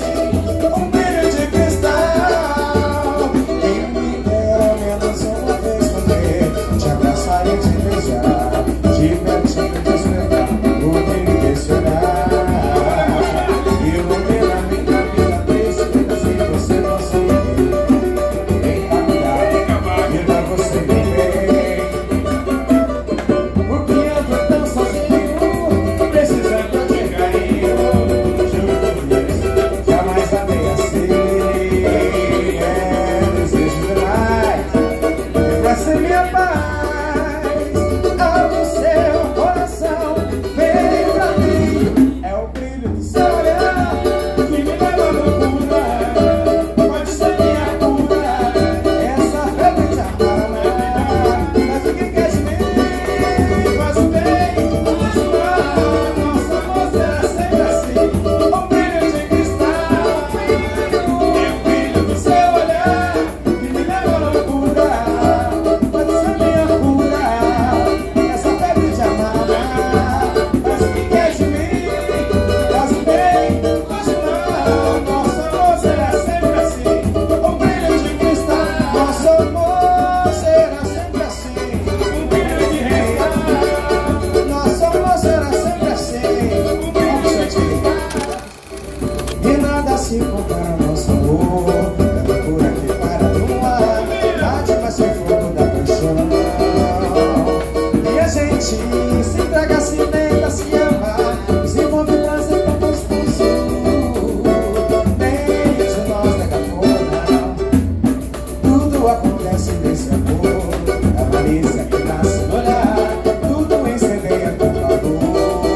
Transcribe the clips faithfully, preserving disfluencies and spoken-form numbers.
um brilho de cristal. Quem me dera menos uma vez poder te abraçar e te beijar, de pertinho despertar o brilho desse olhar. Ilumina minha vida triste, se você não sorrir. Vem pra cuidar, e pra você viver. Porque eu tô tão sozinho, precisando de carinho. Juro por Deus, jamais amei assim. É desejo demais, pra ser minha paz. Abra o seu coração, vem pra mim. É o brilho do seu olhar que me leva à loucura. Pode ser minha cura, essa febre de amar. Mas o que quer de mim? Faz o bem, faz o mal. Nosso amor será sempre assim, um brilho de cristal. É o brilho do seu olhar que me leva à loucura. Pode ser minha cura, essa febre de amar. Mas o que quer de mim? Faz o bem, faz o mal. Nosso amor será sempre assim, um brilho de cristal. Nosso amor será sempre assim, um brilho de cristal. Nosso amor será sempre assim, um brilho de cristal. E nada se compara ao nosso amor. É loucura que para no ar, bate vai ser fogo da paixão. E a gente se entrega, se tenta, se ama, desenvolve prazer tão gostoso. Nem de nós nega amor, não. Tudo acontece nesse amor. A malícia que nasce no olhar, tudo incendeia com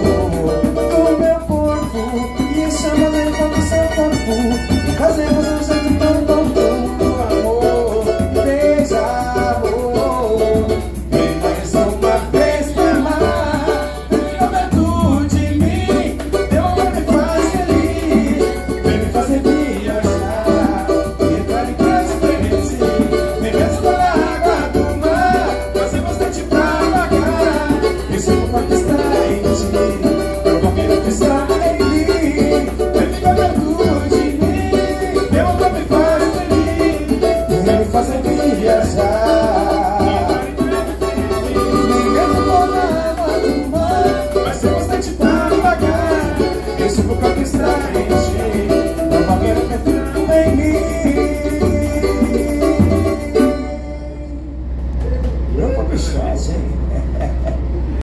calor do meu corpo. E chama dentro do seu corpo, e fazemos um